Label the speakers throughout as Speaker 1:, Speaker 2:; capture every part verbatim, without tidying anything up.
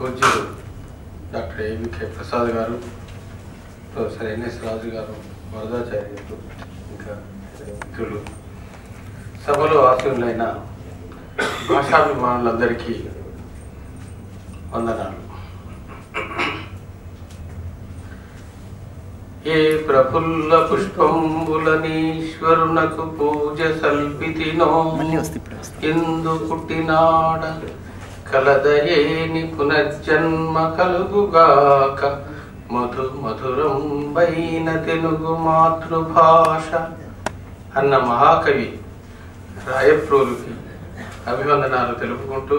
Speaker 1: పూజ్యులు డాక్టర్ ఏవికే ప్రసాద్ గారు, professor NS రాజు గారు, వరదాచార్యులు, ఇంకా మిత్రులు, సభలో ఆశీనులైన భాషాభిమానులందరికీ వందనాలు. ఏ ప్రఫుల్ల పుష్పంబులనీశ్వరునకు పూజ సల్పితినో ఇందు పుట్టినాడ కలదయేని పునర్జన్మ కలుగుగాక. మధు మధురంబైన తెలుగు మాతృభాష అన్న మహాకవి రాయప్రోలుకి అభివందనాలు తెలుపుకుంటూ,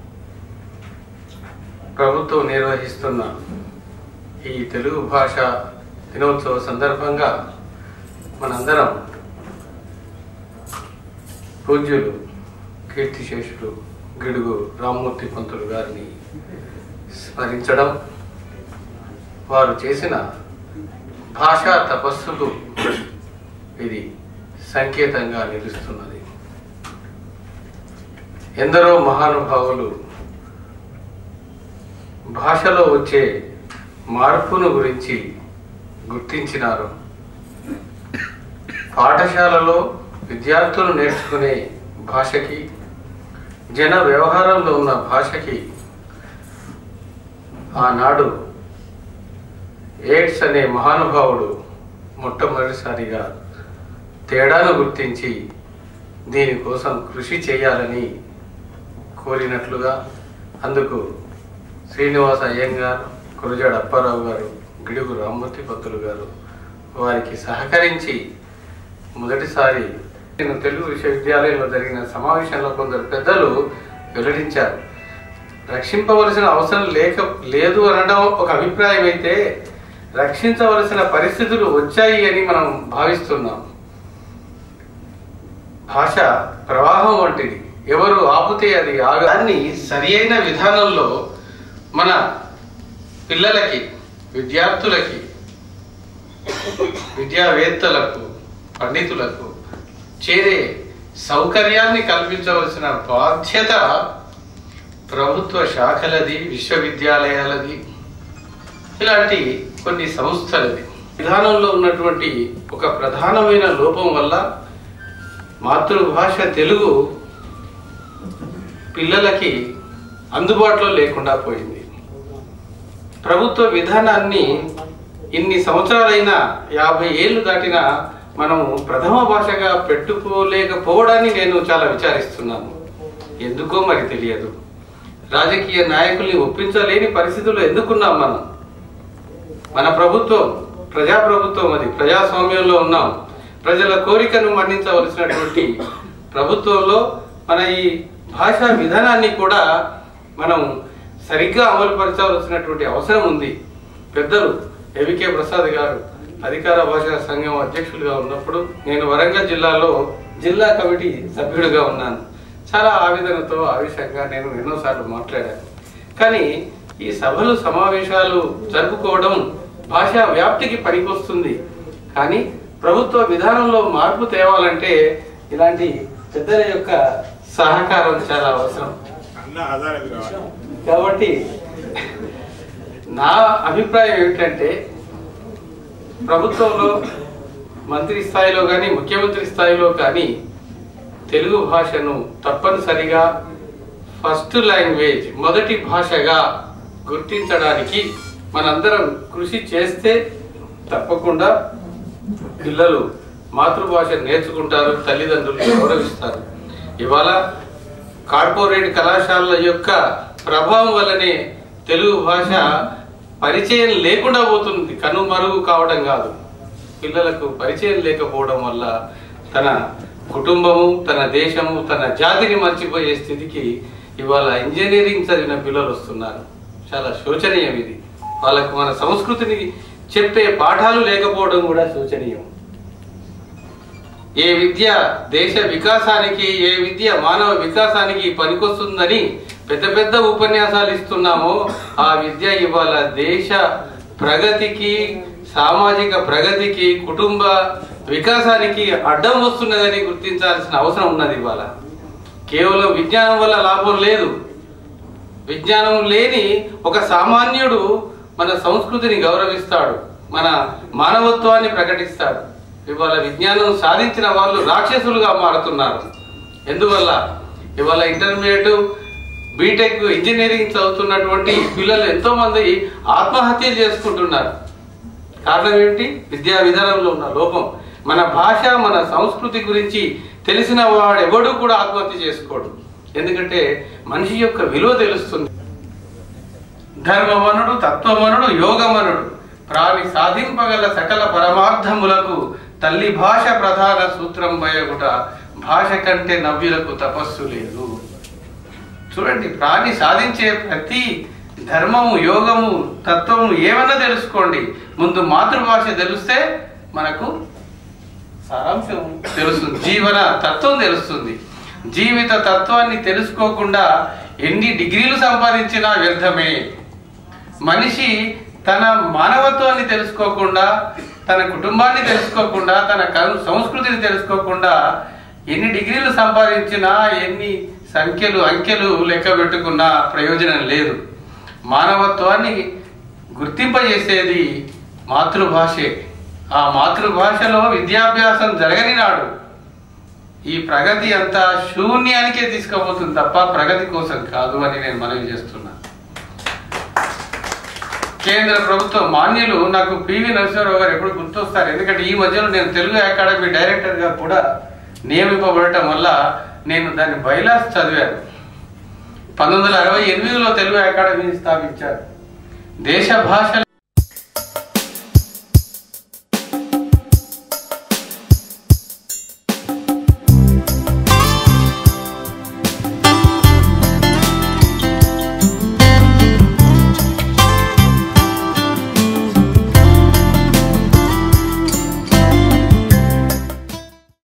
Speaker 1: ప్రభుత్వం నిర్వహిస్తున్న ఈ తెలుగు భాష దినోత్సవ సందర్భంగా మనందరం పూజ్యులు కీర్తిశేషులు గిడుగు రామ్మూర్తి పంతులు గారిని స్మరించడం, వారు చేసిన భాషా తపస్సుకు ఇది సంకేతంగా నిలుస్తున్నది. ఎందరో మహానుభావులు భాషలో వచ్చే మార్పును గురించి గుర్తించినారు. పాఠశాలలో విద్యార్థులు నేర్చుకునే భాషకి, జన వ్యవహారంలో ఉన్న భాషకి ఆనాడు ఎయిడ్స్ అనే మహానుభావుడు మొట్టమొదటిసారిగా తేడాను గుర్తించి దీనికోసం కృషి చేయాలని కోరినట్లుగా, అందుకు శ్రీనివాస అయ్యంగార్, కురజాడ అప్పారావు గారు, గిడుగు రామ్మూర్తి పంతులు గారు వారికి సహకరించి మొదటిసారి నేను తెలుగు విశ్వవిద్యాలయంలో జరిగిన సమావేశంలో కొందరు పెద్దలు వెల్లడించారు. రక్షింపవలసిన అవసరం లేక లేదు అనడం ఒక అభిప్రాయం అయితే, రక్షించవలసిన పరిస్థితులు వచ్చాయి అని మనం భావిస్తున్నాం. భాష ప్రవాహం వంటిది, ఎవరు ఆపుతే అది ఆగాన్ని సరి అయిన విధానంలో మన పిల్లలకి, విద్యార్థులకి, విద్యావేత్తలకు, పండితులకు చేరే సౌకర్యాన్ని కల్పించవలసిన బాధ్యత ప్రభుత్వ శాఖలది, విశ్వవిద్యాలయాలది, ఇలాంటి కొన్ని సంస్థలది. విధానంలో ఉన్నటువంటి ఒక ప్రధానమైన లోపం వల్ల మాతృభాష తెలుగు పిల్లలకి అందుబాటులో లేకుండా పోయింది. ప్రభుత్వ విధానాన్ని ఇన్ని సంవత్సరాలైనా, యాభై ఏళ్ళు దాటినా మనము ప్రథమ భాషగా పెట్టుకోలేకపోవడాన్ని నేను చాలా విచారిస్తున్నాను. ఎందుకో మరి తెలియదు. రాజకీయ నాయకుల్ని ఒప్పించలేని పరిస్థితుల్లో ఎందుకున్నాం మనం? మన ప్రభుత్వం ప్రజాప్రభుత్వం, అది ప్రజాస్వామ్యంలో ఉన్నాం. ప్రజల కోరికను మన్నించవలసినటువంటి ప్రభుత్వంలో మన ఈ భాషా విధానాన్ని కూడా మనం సరిగ్గా అమలుపరచవలసినటువంటి అవసరం ఉంది. పెద్దలు ఏవికే ప్రసాద్ గారు అధికార భాషా సంఘం అధ్యక్షులుగా ఉన్నప్పుడు నేను వరంగల్ జిల్లాలో జిల్లా కమిటీ సభ్యుడిగా ఉన్నాను. చాలా ఆవేదనతో, ఆవేశంగా నేను ఎన్నోసార్లు మాట్లాడాను. కానీ ఈ సభలు, సమావేశాలు జరుపుకోవడం భాషా వ్యాప్తికి పనికొస్తుంది. కానీ ప్రభుత్వ విధానంలో మార్పు తేవాలంటే ఇలాంటి పెద్దల యొక్క సహకారం చాలా అవసరం. కాబట్టి నా అభిప్రాయం ఏమిటంటే, ప్రభుత్వంలో మంత్రి స్థాయిలో కానీ, ముఖ్యమంత్రి స్థాయిలో కానీ తెలుగు భాషను తప్పనిసరిగా ఫస్ట్ లాంగ్వేజ్, మొదటి భాషగా గుర్తించడానికి మనందరం కృషి చేస్తే తప్పకుండా పిల్లలు మాతృభాష నేర్చుకుంటారు, తల్లిదండ్రులు గౌరవిస్తారు. ఇవాళ కార్పొరేట్ కళాశాలల యొక్క ప్రభావం వల్లనే తెలుగు భాష పరిచయం లేకుండా పోతుంది, కనుమరుగు కావడం కాదు. పిల్లలకు పరిచయం లేకపోవడం వల్ల తన కుటుంబము, తన దేశము, తన జాతిని మర్చిపోయే స్థితికి ఇవాళ ఇంజనీరింగ్ చదివిన పిల్లలు వస్తున్నారు. చాలా శోచనీయం ఇది. వాళ్ళకు మన సంస్కృతిని చెప్పే పాఠాలు లేకపోవడం కూడా శోచనీయం. ఏ విద్య దేశ వికాసానికి, ఏ విద్య మానవ వికాసానికి పనికొస్తుందని పెద్ద పెద్ద ఉపన్యాసాలు ఇస్తున్నామో, ఆ విద్య ఇవాళ దేశ ప్రగతికి, సామాజిక ప్రగతికి, కుటుంబ వికాసానికి అడ్డం వస్తున్నదని గుర్తించాల్సిన అవసరం ఉన్నది. ఇవాళ కేవలం విజ్ఞానం వల్ల లాభం లేదు. విజ్ఞానం లేని ఒక సామాన్యుడు మన సంస్కృతిని గౌరవిస్తాడు, మన మానవత్వాన్ని ప్రకటిస్తాడు. ఇవాళ విజ్ఞానం సాధించిన వాళ్ళు రాక్షసులుగా మారుతున్నారు. ఎందువల్ల? ఇవాళ ఇంటర్మీడియట్, బీటెక్, ఇంజనీరింగ్ చదువుతున్నటువంటి పిల్లలు ఎంతో మంది ఆత్మహత్యలు చేసుకుంటున్నారు. కారణం ఏంటి? విద్యా విధానంలో ఉన్న లోపం. మన భాష, మన సంస్కృతి గురించి తెలిసిన వాడు ఎవడు కూడా ఆత్మహత్య చేసుకోడు. ఎందుకంటే మనిషి యొక్క విలువ తెలుస్తుంది. ధర్మమనుడు, తత్వమనుడు, యోగమనుడు, ప్రాణి సాధింపగల సకల పరమార్థములకు తల్లి భాష ప్రధాన సూత్రం బయగుట, భాష కంటే నవ్యులకు తపస్సు లేదు. చూడండి, ప్రాణి సాధించే ప్రతి ధర్మము, యోగము, తత్వము ఏమన్నా తెలుసుకోండి, ముందు మాతృభాష తెలిస్తే మనకు సారాంశం తెలుస్తుంది, జీవన తత్వం తెలుస్తుంది. జీవిత తత్వాన్ని తెలుసుకోకుండా ఎన్ని డిగ్రీలు సంపాదించినా వ్యర్థమే. మనిషి తన మానవత్వాన్ని తెలుసుకోకుండా, తన కుటుంబాన్ని తెలుసుకోకుండా, తన సంస్కృతిని తెలుసుకోకుండా ఎన్ని డిగ్రీలు సంపాదించినా, ఎన్ని సంఖ్యలు అంకెలు లెక్క పెట్టుకున్నా ప్రయోజనం లేదు. మానవత్వాన్ని గుర్తింపజేసేది మాతృభాషే. ఆ మాతృభాషలో విద్యాభ్యాసం జరగని నాడు ఈ ప్రగతి అంతా శూన్యానికే తీసుకుపోతుంది తప్ప ప్రగతి కోసం కాదు అని నేను మనవి చేస్తున్నా. కేంద్ర ప్రభుత్వ మాన్యులు నాకు పివి నరసింహారావు గారు ఎప్పుడు గుర్తొస్తారు. ఎందుకంటే ఈ మధ్యలో నేను తెలుగు అకాడమీ డైరెక్టర్గా కూడా నియమింపబడటం వల్ల నేను దాని బైలాస్ చదివాను. పంతొమ్మిది వందల అరవై ఎనిమిదిలో తెలుగు అకాడమీని స్థాపించారు. దేశ భాష